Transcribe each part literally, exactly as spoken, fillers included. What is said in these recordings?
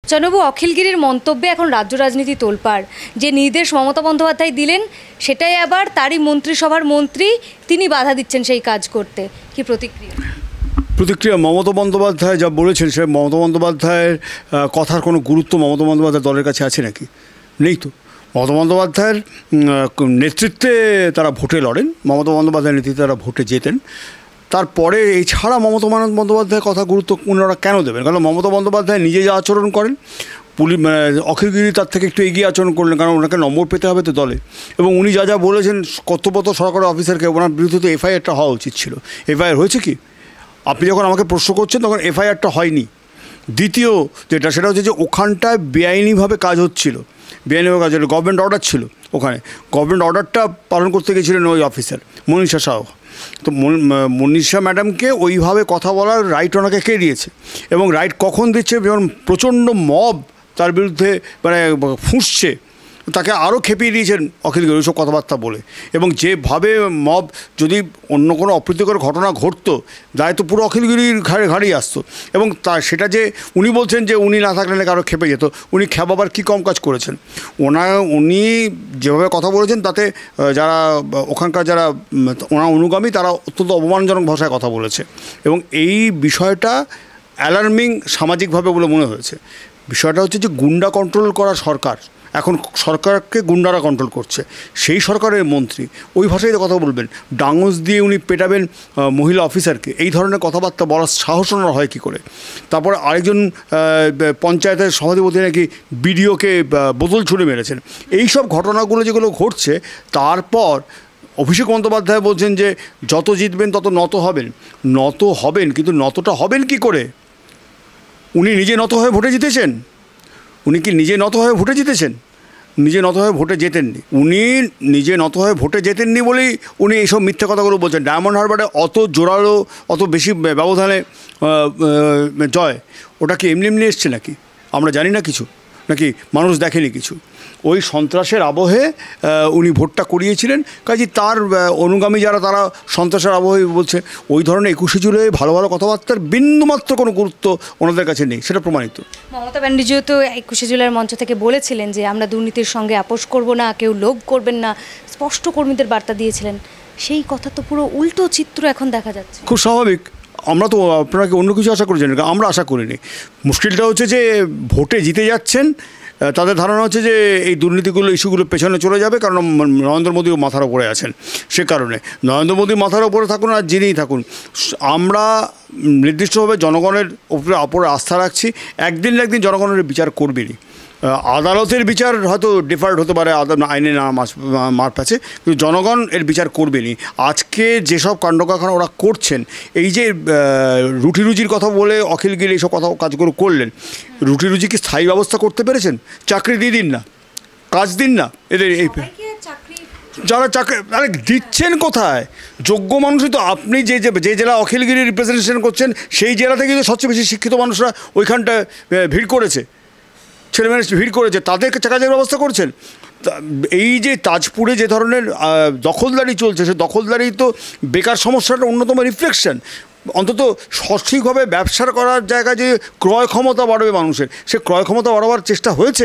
জনবু অখিলগিরির মন্তব্যে এখন রাজ্য রাজনীতি তোলপাড়। যে নির্দেশ মমতা বন্দ্যোপাধ্যায় দিলেন সেটাই আবার তারই মন্ত্রিসভার মন্ত্রী তিনি বাধা দিচ্ছেন সেই কাজ করতে। কি প্রতিক্রিয়া? প্রতিক্রিয়া মমতা বন্দ্যোপাধ্যায় যা বলেছেন সে মমতা বন্দ্যোপাধ্যায়ের কথার কোনো গুরুত্ব মমতা বন্দ্যোপাধ্যায় দলের কাছে আছে নাকি? নেই তো। মমতা বন্দ্যোপাধ্যায়ের নেতৃত্বে তারা ভোটে লড়েন, মমতা বন্দ্যোপাধ্যায়ের নেতৃত্বে তারা ভোটে জেতেন। তারপরে এই ছাড়া মমতা বন্দ্যোপাধ্যায়ের কথা গুরুত্ব ওনারা কেন দেবেন? কারণ মমতা বন্দ্যোপাধ্যায় নিজে যা আচরণ করেন, পুলিশ অখিলগিরি তার থেকে একটু এগিয়ে আচরণ করলেন, কারণ ওনাকে নম্বর পেতে হবে তো দলে। এবং উনি যা যা বলেছেন কর্তব্যরত সরকারি অফিসারকে, ওনার বিরুদ্ধে তো এফআইআরটা হওয়া উচিত ছিল। এফআইআর হয়েছে কি? আপনি যখন আমাকে প্রশ্ন করছেন তখন এফআইআরটা হয়নি। দ্বিতীয় যেটা সেটা হচ্ছে যে ওখানটায় বেআইনিভাবে কাজ হচ্ছিল, বেআইনিভাবে কাজ হচ্ছিল, গভর্নমেন্ট অর্ডার ছিল ওখানে, গভর্নমেন্ট অর্ডারটা পালন করতে গেছিলেন ওই অফিসার মনীষা সাহ। তো মনীষা ম্যাডামকে ওইভাবে কথা বলার রাইট ওনাকে কে দিয়েছে? এবং রাইট কখন দিচ্ছে? যখন প্রচণ্ড মব তার বিরুদ্ধে মানে ফুঁসছে, তাকে আরও খেপিয়ে দিয়েছেন অখিলগিরি ওইসব কথাবার্তা বলে। এবং যেভাবে মব যদি অন্য কোনো অপ্রীতিকর ঘটনা ঘটতো দায় তো পুরো অখিলগিরির ঘাড়ে ঘাড়েই আসতো। এবং তা সেটা যে উনি বলছেন যে উনি না থাকলে নাকি আরও খেপে যেত, উনি খেপাবার কী কম কাজ করেছেন? ওনার উনি যেভাবে কথা বলেছেন তাতে যারা ওখানকার যারা ওনার অনুগামী তারা অত্যন্ত অপমানজনক ভাষায় কথা বলেছে। এবং এই বিষয়টা অ্যালার্মিং সামাজিকভাবে বলে মনে হয়েছে। বিষয়টা হচ্ছে যে গুন্ডা কন্ট্রোল করা সরকার, এখন সরকারকে গুন্ডারা কন্ট্রোল করছে, সেই সরকারের মন্ত্রী ওই ভাষায় কথা বলবেন, ডাঙস দিয়ে উনি পেটাবেন মহিলা অফিসারকে, এই ধরনের কথাবার্তা বলার সাহস ওনার হয় কী করে? তারপর আরেকজন পঞ্চায়েতের সভাধিপতি নাকি বিডিওকে বোতল ছুঁড়ে মেরেছেন। এই সব ঘটনাগুলো যেগুলো ঘটছে, তারপর অভিষেক বন্দ্যোপাধ্যায় বলছেন যে যত জিতবেন তত নত হবেন। নত হবেন, কিন্তু নতটা হবেন কি করে? উনি নিজে নত হয়ে ভোটে জিতেছেন? উনি কি নিজে নত হয়ে ভোটে জিতেছেন? নিজে নত হয়ে ভোটে জেতেননি। উনি নিজে নত হয়ে ভোটে জেতেননি বলেই উনি এইসব মিথ্যে কথাগুলো বলছেন। ডায়মন্ড হারবারে অত জোরালো, অত বেশি ব্যবধানে জয়, ওটা কি এমনি এমনি এসছে নাকি? আমরা জানি না কিছু, নাকি মানুষ দেখেনি কিছু? ওই সন্ত্রাসের আবহে উনি ভোটটা করিয়েছিলেন, কাজে তার অনুগামী যারা তারা সন্ত্রাসের আবহে বলছে। ওই ধরনের একুশে জুলাই ভালো ভালো কথাবার্তার বিন্দুমাত্র কোনো গুরুত্ব ওনাদের কাছে নেই, সেটা প্রমাণিত। মমতা ব্যানার্জিও তো একুশে জুলাইয়ের মঞ্চ থেকে বলেছিলেন যে আমরা দুর্নীতির সঙ্গে আপোষ করব না, কেউ লোভ করবেন না, স্পষ্ট কর্মীদের বার্তা দিয়েছিলেন। সেই কথা তো পুরো উল্টো চিত্র এখন দেখা যাচ্ছে। খুব স্বাভাবিক। আমরা তো আপনারা কি অন্য কিছু আশা করেছেন? আমরা আশা করিনি। মুশকিলটা হচ্ছে যে ভোটে জিতে যাচ্ছেন, তাদের ধারণা হচ্ছে যে এই দুর্নীতিগুলো ইস্যুগুলো পেছনে চলে যাবে, কারণ নরেন্দ্র মোদীও মাথার ওপরে আছেন। সে কারণে নরেন্দ্র মোদী মাথার ওপরে থাকুন আর যিনিই থাকুন, আমরা নির্দিষ্টভাবে জনগণের উপরে অপরে আস্থা রাখছি। একদিন না একদিন জনগণের বিচার করবেনই। আদালতের বিচার হয়তো ডিফার্ড হতে পারে, আইনে না মার পাচ্ছে, কিন্তু জনগণ এর বিচার করবেনই। আজকে যেসব কাণ্ডকারখানা ওরা করছেন, এই যে রুটি রুজির কথা বলে অখিলগিরি এইসব কথা কাজগুলো করলেন, রুটি রুজি কি স্থায়ী ব্যবস্থা করতে পেরেছেন? চাকরি দিয়ে দিন না, কাজ দিন না এদের। এই যারা চাকরি আরে দিচ্ছেন কোথায়? যোগ্য মানুষই তো। আপনি যে যে জেলা অখিলগিরি রিপ্রেজেন্টেশন করছেন সেই জেলা থেকে তো সবচেয়ে বেশি শিক্ষিত মানুষরা ওইখানটায় ভিড় করেছে, ছেলেমেয়েরা ভিড় করেছে, তাদেরকে কাজের ব্যবস্থা করছেন। এই যে তাজপুরে যে ধরনের দখলদারি চলছে, সে দখলদারি তো বেকার সমস্যাটা অন্যতম রিফ্লেকশন। অন্তত সঠিকভাবে ব্যবসা করার জায়গায় যে ক্রয় ক্ষমতা বাড়বে মানুষের, সে ক্রয় ক্ষমতা বাড়াবার চেষ্টা হয়েছে।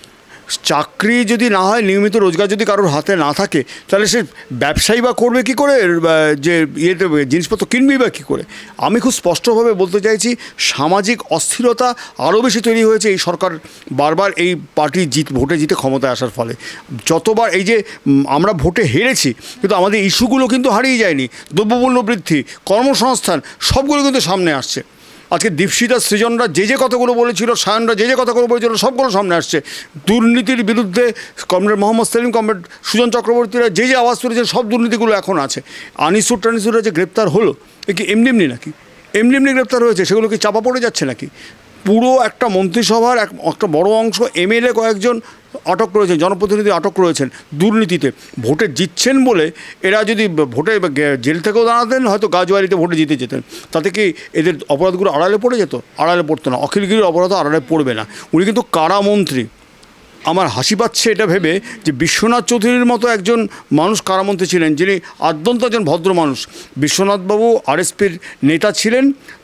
চাকরি যদি না হয়, নিয়মিত রোজগার যদি কারোর হাতে না থাকে, তাহলে সে ব্যবসায়ী বা করবে কী করে? যে ইয়েতে জিনিসপত্র কিনবেই বা কী করে? আমি খুব স্পষ্টভাবে বলতে চাইছি, সামাজিক অস্থিরতা আরও বেশি তৈরি হয়েছে এই সরকার বারবার এই পার্টি জিত ভোটে জিতে ক্ষমতায় আসার ফলে। যতবার এই যে আমরা ভোটে হেরেছি, কিন্তু আমাদের ইস্যুগুলো কিন্তু হারিয়ে যায়নি। দ্রব্যমূল্য বৃদ্ধি, কর্মসংস্থান, সবগুলো কিন্তু সামনে আসছে। আজকে দীপশিতা সৃজনরা যে যে কথাগুলো বলেছিল, সায়নরা যে যে কথাগুলো বলেছিল, সবগুলো সামনে আসছে। দুর্নীতির বিরুদ্ধে কমরেড মোহাম্মদ সেলিম, কমরেড সুজন চক্রবর্তীরা যে যে আওয়াজ তুলেছেন, সব দুর্নীতিগুলো এখন আছে। আনিসুর টানিসুররা যে গ্রেপ্তার হলো, এ কি এমনি এমনি নাকি? এমনি এমনি গ্রেপ্তার হয়েছে? সেগুলো কি চাপা পড়ে যাচ্ছে নাকি? পুরো একটা মন্ত্রিসভার এক একটা বড় অংশ, এমএলএ কয়েকজন আটক রয়েছেন, জনপ্রতিনিধি আটক রয়েছেন দুর্নীতিতে। ভোটে জিতছেন বলে এরা যদি ভোটে জেল থেকেও দাঁড়াতেন, হয়তো গাজওয়ারিতে ভোটে জিতে যেতেন। তাতে কি এদের অপরাধগুলো আড়ালে পড়ে যেত? আড়ালে পড়তো না। অখিলগিরির অপরাধ আড়ালে পড়বে না। উনি কিন্তু কারামন্ত্রী। আমার হাসি পাচ্ছে এটা ভেবে যে বিশ্বনাথ চৌধুরীর মতো একজন মানুষ কারামন্ত্রী ছিলেন, যিনি আদ্যন্ত একজন ভদ্র মানুষ। বিশ্বনাথবাবু আরএসপির নেতা ছিলেন,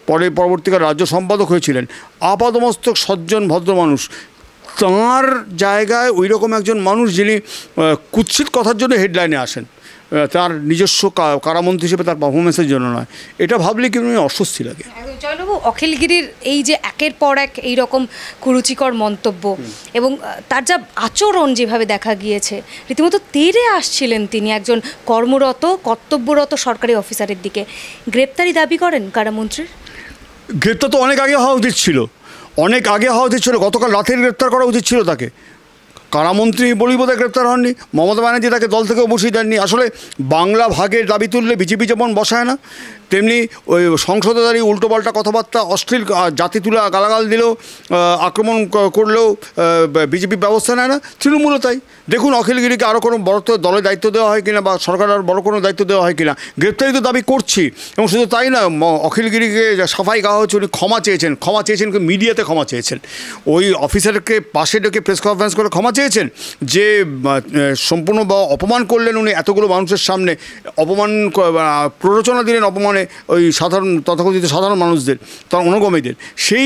পরে পরবর্তীকালে রাজ্য সম্পাদক হয়েছিলেন, আপাদমস্তক সজ্জন ভদ্র মানুষ। তাঁর জায়গায় ওই রকম একজন মানুষ যিনি কুৎসিত কথার জন্য হেডলাইনে আসেন, তার নিজস্ব কারামন্ত্রী হিসেবে তার পারফরমেন্সের জন্য নয়, এটা ভাবলে কি অস্বস্তি লাগে। জয়বাবু, অখিলগিরির এই যে একের পর এক এই রকম কুরুচিকর মন্তব্য এবং তার যা আচরণ যেভাবে দেখা গিয়েছে, রীতিমতো তেড়ে আসছিলেন তিনি একজন কর্মরত কর্তব্যরত সরকারি অফিসারের দিকে। গ্রেপ্তারি দাবি করেন কারামন্ত্রীর? গ্রেপ্তার তো অনেক আগে হওয়া উচিত ছিল, অনেক আগে হওয়া উচিত ছিল। গতকাল রাতের গ্রেপ্তার করা উচিত ছিল তাকে। কারামন্ত্রী বলেই বোধহয় গ্রেপ্তার হননি, মমতা ব্যানার্জি তাকে দল থেকেও বসিয়ে দেননি। আসলে বাংলা ভাগের দাবি তুললে বিজেপি যেমন বসায় না, তেমনি ওই সংসদে দাঁড়িয়ে উল্টোপাল্টা কথাবার্তা, অশ্লীল জাতি তুলা গালাগাল দিলেও, আক্রমণ করলেও বিজেপি ব্যবস্থা নেয় না, তৃণমূলও তাই। দেখুন অখিলগিরিকে আরও কোনো বড় দলের দায়িত্ব দেওয়া হয় কিনা, বা সরকার আর বড় কোনো দায়িত্ব দেওয়া হয় কিনা, গ্রেপ্তারি তো দাবি করছি। এবং শুধু তাই না, অখিলগিরিকে সাফাই গাওয়া হচ্ছে, উনি ক্ষমা চেয়েছেন, ক্ষমা চেয়েছেন মিডিয়াতে ক্ষমা চেয়েছেন, ওই অফিসারকে পাশে ডেকে প্রেস কনফারেন্স করে ক্ষমা চেয়েছেন যে সম্পূর্ণ বা অপমান করলেন উনি এতগুলো মানুষের সামনে, অপমান প্ররোচনা দিলেন অপমানে ওই সাধারণ তথাকথিত সাধারণ মানুষদের, তার অনুগামীদের। সেই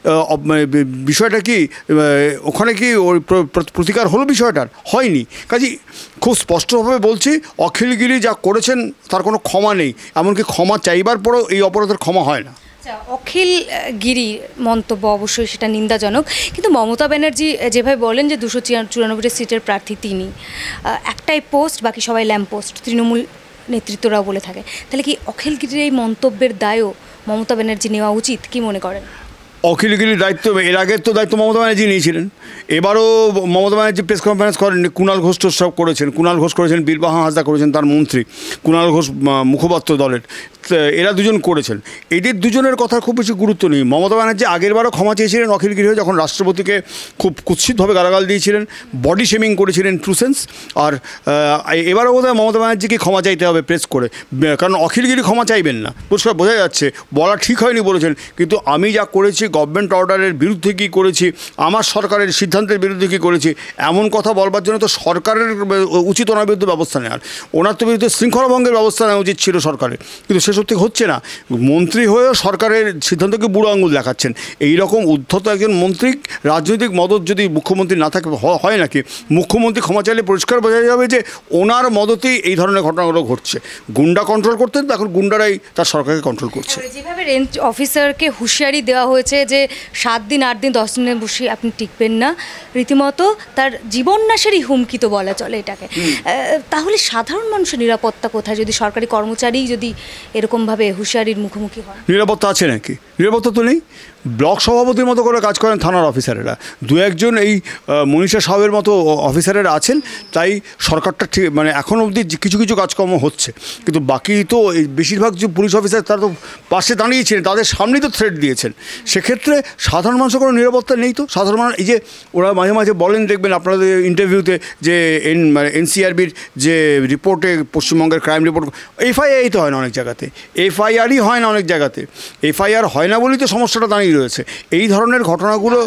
বিষয়টা কি ওখানে কি ওই প্রতিকার হলো? বিষয়টার হয়নি। কাজেই খুব স্পষ্টভাবে বলছি, অখিলগিরি যা করেছেন তার কোনো ক্ষমা নেই, এমনকি ক্ষমা চাইবার পরেও এই অপরাধের ক্ষমা হয় না। অখিলগিরি মন্তব্য অবশ্যই সেটা নিন্দাজনক, কিন্তু মমতা ব্যানার্জি যেভাবে বলেন যে দুশো চুরানব্বইটা সিটের প্রার্থী তিনি, একটাই পোস্ট, বাকি সবাই ল্যাম্প পোস্ট, তৃণমূল নেতৃত্বরাও বলে থাকে, তাহলে কি অখিলগিরির এই মন্তব্যের দায়ও মমতা ব্যানার্জি নেওয়া উচিত? কি মনে করেন? অখিলগিরির দায়িত্ব এর আগের তো দায়িত্ব মমতা ব্যানার্জি নিয়েছিলেন, এবারও মমতা ব্যানার্জি প্রেস কনফারেন্স করেননি। কুণাল ঘোষ তো সব করেছেন, কুণাল ঘোষ করেছেন, বীরবাহা হাসদা করেছেন, তার মন্ত্রী কুণাল ঘোষ মুখপাত্র দলের, এরা দুজন করেছেন। এদের দুজনের কথা খুব বেশি গুরুত্ব নেই। মমতা ব্যানার্জি আগেরবারও ক্ষমা চেয়েছিলেন অখিলগিরি হয়ে, যখন রাষ্ট্রপতিকে খুব কুৎসিতভাবে গালাগাল দিয়েছিলেন, বডি শেমিং করেছিলেন ট্রু সেন্স। আর এবারও বোধহয় মমতা ব্যানার্জিকে ক্ষমা চাইতে হবে প্রেস করে, কারণ অখিলগিরি ক্ষমা চাইবেন না, পরিষ্কার বোঝা যাচ্ছে। বলা ঠিক হয়নি বলেছেন, কিন্তু আমি যা করেছি, গভর্নমেন্ট অর্ডারের বিরুদ্ধে কী করেছি, আমার সরকারের সিদ্ধান্তের বিরুদ্ধে কী করেছি, এমন কথা বলবার জন্য তো সরকারের উচিত ওনার বিরুদ্ধে ব্যবস্থা নেওয়ার, ওনার তো বিরুদ্ধে শৃঙ্খলাভঙ্গের ব্যবস্থা নেওয়া উচিত ছিল সরকারের, কিন্তু সেসব ঠিক হচ্ছে না। মন্ত্রী হয়েও সরকারের সিদ্ধান্তকে বুড়ো আঙুল দেখাচ্ছেন। এই রকম উদ্ধত একজন মন্ত্রী, রাজনৈতিক মদত যদি মুখ্যমন্ত্রী না থাকে হয় নাকি? মুখ্যমন্ত্রী ক্ষমা চাইলে পরিষ্কার বোঝা যাবে যে ওনার মদতেই এই ধরনের ঘটনাগুলো ঘটছে। গুন্ডা কন্ট্রোল করতেন, এখন গুন্ডারাই তার সরকারকে কন্ট্রোল করছে। যেভাবে রেঞ্জ অফিসারকে হুঁশিয়ারি দেওয়া হয়েছে যে সাত দিন আট দিন দশ দিনে বসে আপনি টিকবেন না, রীতিমতো তার জীবননাশেরই হুমকি তো বলা চলে এটাকে। তাহলে সাধারণ মানুষের নিরাপত্তা কোথায় যদি সরকারি কর্মচারী যদি এরকমভাবে হুঁশিয়ারির মুখোমুখি হয়? নিরাপত্তা আছে নাকি? নিরাপত্তা তো নেই। ব্লক সভাপতির মতো করে কাজ করেন থানার অফিসারেরা, দু একজন এই মনীষা সাহেবের মতো অফিসারেরা আছেন, তাই সরকারটা ঠিক মানে এখন অবধি কিছু কিছু কাজকর্ম হচ্ছে, কিন্তু বাকি তো এই বেশিরভাগ যে পুলিশ অফিসার তারা তো পাশে দাঁড়িয়েছিলেন, তাদের সামনেই তো থ্রেট দিয়েছেন। সেক্ষেত্রে সাধারণ মানুষের কোনো নিরাপত্তা নেই। তো সাধারণ মানুষ এই যে ওরা মাঝে মাঝে বলেন, দেখবেন আপনাদের ইন্টারভিউতে যে এন মানে এনসিআরবির যে রিপোর্টে, পশ্চিমবঙ্গের ক্রাইম রিপোর্ট, এফআইআরই তো হয় না অনেক জায়গাতে, এফআইআরই হয় না অনেক জায়গাতে, এফআইআর হয় না বলেই তো সমস্যাটা দাঁড়িয়ে রয়েছে। এই ধরনের ঘটনাগুলো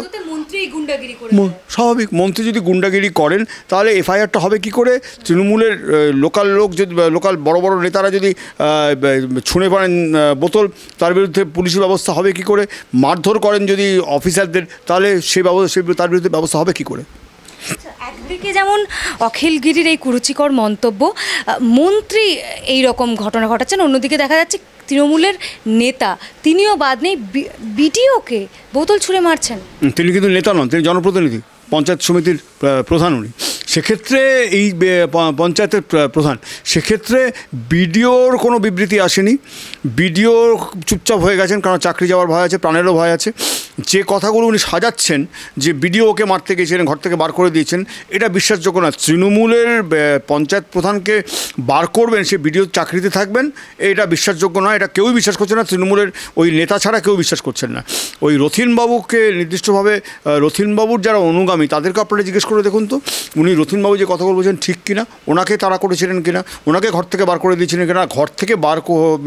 স্বাভাবিক। মন্ত্রী যদি গুন্ডাগিরি করেন তাহলে এফআইআরটা হবে কি করে? তৃণমূলের লোকাল লোক যদি, লোকাল বড় বড় নেতারা যদি ছুঁড়ে পড়েন বোতল, তার বিরুদ্ধে পুলিশি ব্যবস্থা হবে কি করে? মারধর করেন যদি অফিসারদের, তাহলে সেই ব্যবস্থা তার বিরুদ্ধে ব্যবস্থা হবে কি করে? একদিকে যেমন অখিলগিরির এই কুরুচিকর মন্তব্য, মন্ত্রী এই রকম ঘটনা ঘটাচ্ছেন, অন্যদিকে দেখা যাচ্ছে তৃণমূলের নেতা তিনিও বাদ নেই, বিডিওকে বোতল ছুঁড়ে মারছেন। তিনি কিন্তু নেতা নন, তিনি জনপ্রতিনিধি, পঞ্চায়েত সমিতির প্রধান উনি। সেক্ষেত্রে এই পঞ্চায়েতের প্রধান, সেক্ষেত্রে বিডিওর কোনো বিবৃতি আসেনি, বিডিও চুপচাপ হয়ে গেছেন, কারণ চাকরি যাওয়ার ভয় আছে, প্রাণেরও ভয় আছে। যে কথাগুলো উনি সাজাচ্ছেন যে বিডিও ওকে মারতে গিয়েছিলেন, ঘর থেকে বার করে দিয়েছেন, এটা বিশ্বাসযোগ্য না। তৃণমূলের পঞ্চায়েত প্রধানকে বার করবেন, সে বিডিও চাকরিতে থাকবেন, এটা বিশ্বাসযোগ্য নয়, এটা কেউই বিশ্বাস করছে না। তৃণমূলের ওই নেতা ছাড়া কেউ বিশ্বাস করছেন না। ওই রথীনবাবুকে নির্দিষ্টভাবে, রথীনবাবুর যারা অনুগামী তাদেরকে আপনারা জিজ্ঞেস করে দেখুন তো, উনি রথীনবাবু যে কথাগুলো বলছেন ঠিক কিনা, ওনাকে তাড়া করেছিলেন কিনা, ওনাকে ঘর থেকে বার করে দিয়েছিলেন কিনা, ঘর থেকে বার করে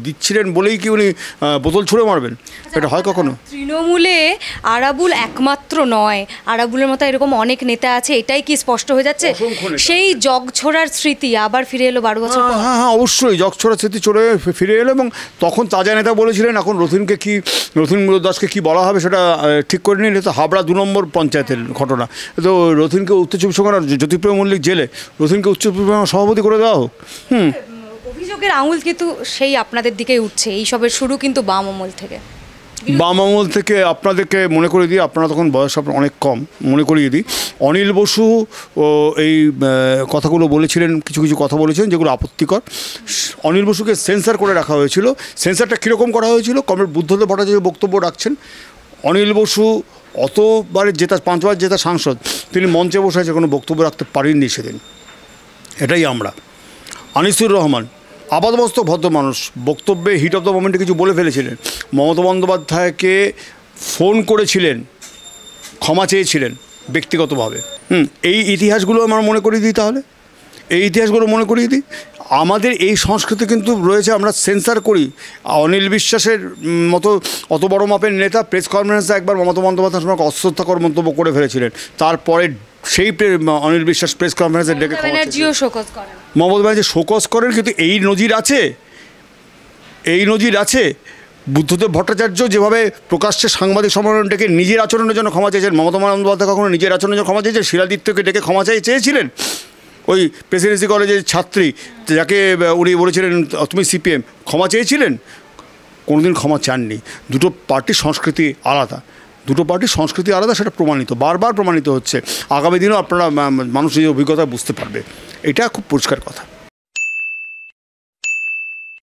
দিচ্ছিলেন বলেই কি উনি আহ, বোতল ছুঁড়ে মারবেন? এটা হয় কখনো? তৃণমূলে আরাবুল একমাত্র নয়, আরাবুলের মতো এরকম অনেক নেতা আছে, এটাই কি স্পষ্ট হয়ে যাচ্ছে? অসংখ্য নেতা। সেই জগছোড়ার স্মৃতি আবার ফিরে এলো বারো বছর পর। হ্যাঁ হ্যাঁ অবশ্যই জগছড়া স্মৃতি চলে ফি- ফিরে এলো, এবং তখন তাজা নেতা বলেছিলেন এখন রথিনকে কি রথিন দাসকে কি বলা হবে সেটা আহ, ঠিক করে নিন। এটা তো হাবড়া দু নম্বর পঞ্চায়েতের ঘটনা। তো রথিনকে উত্তর চব্বিশ পরগনার জ্যোতিপ্রিয় মল্লিক জেলে রথিনকে উচ্চ পরিমাণ সভাপতি করে দেওয়া হোক। হুম অভিযোগের আঙুল কিন্তু সেই আপনাদের দিকেই উঠছে, এইসবের শুরু কিন্তু বাম আমল থেকে। বাম আমল থেকে আপনাদেরকে মনে করে দিই, আপনারা তখন বয়স আপনার অনেক কম, মনে করিয়ে দিই অনিল বসু ও এই আহ, কথাগুলো বলেছিলেন, কিছু কিছু কথা বলেছেন যেগুলো আপত্তিকর। অনিল বসুকে সেন্সার করে রাখা হয়েছিল। সেন্সারটা কীরকম করা হয়েছিল? কমরেড বুদ্ধদেব ভট্টাচার্য বক্তব্য রাখছেন, অনিল বসু অতবারের জেতা, পাঁচবার জেতা সাংসদ, তিনি মঞ্চে বসে আছে কোনো বক্তব্য রাখতে পারেননি সেদিন। এটাই আমরা। আনিসুর রহমান আপাতমস্তক ভদ্র মানুষ, বক্তব্যে হিট অফ দ্য মোমেন্টে কিছু বলে ফেলেছিলেন, মমতা বন্দ্যোপাধ্যায়কে ফোন করেছিলেন, ক্ষমা চেয়েছিলেন ব্যক্তিগতভাবে। হুম এই ইতিহাসগুলো আমার মনে করিয়ে দিই, তাহলে এই ইতিহাসগুলো মনে করিয়ে দিই। আমাদের এই সংস্কৃতি কিন্তু রয়েছে, আমরা সেন্সার করি। অনিল বিশ্বাসের উম, মতো অত বড় মাপের নেতা প্রেস কনফারেন্সে একবার মমতা বন্দ্যোপাধ্যায় সম্পর্কে অশ্রদ্ধাকর মন্তব্য করে ফেলেছিলেন, তারপরে সেই প্রে- অনিল বিশ্বাস প্রেস কনফারেন্সে ডেকে ক্ষমা চেয়েছিলেন। ব্যানার্জিও শোকজ করেন। মমতা ব্যানার্জি শোকজ করেন, কিন্তু এই নজির আছে, এই নজির আছে। বুদ্ধদেব ভট্টাচার্য যেভাবে প্রকাশ্যে সাংবাদিক সম্মেলন ডেকে নিজের আচরণের জন্য ক্ষমা চেয়েছেন, মমতা বন্দ্যোপাধ্যায় কখনো নিজের আচরণের জন্য ক্ষমা চেয়েছেন? শিলাদিত্যকে ডেকে ক্ষমা চাই চেয়েছিলেন ওই প্রেসিডেন্সি কলেজের ছাত্রী, যাকে উনি বলেছিলেন তুমি সিপিএম, ক্ষমা চেয়েছিলেন? কোনোদিন ক্ষমা চাননি। দুটো পার্টির সংস্কৃতি আলাদা, দুটো পার্টির সংস্কৃতি আলাদা, সেটা প্রমাণিত, বারবার প্রমাণিত হচ্ছে। আগামী দিনেও আপনারা মা- মানুষ এই অভিজ্ঞতা বুঝতে পারবে, এটা খুব পরিষ্কার কথা।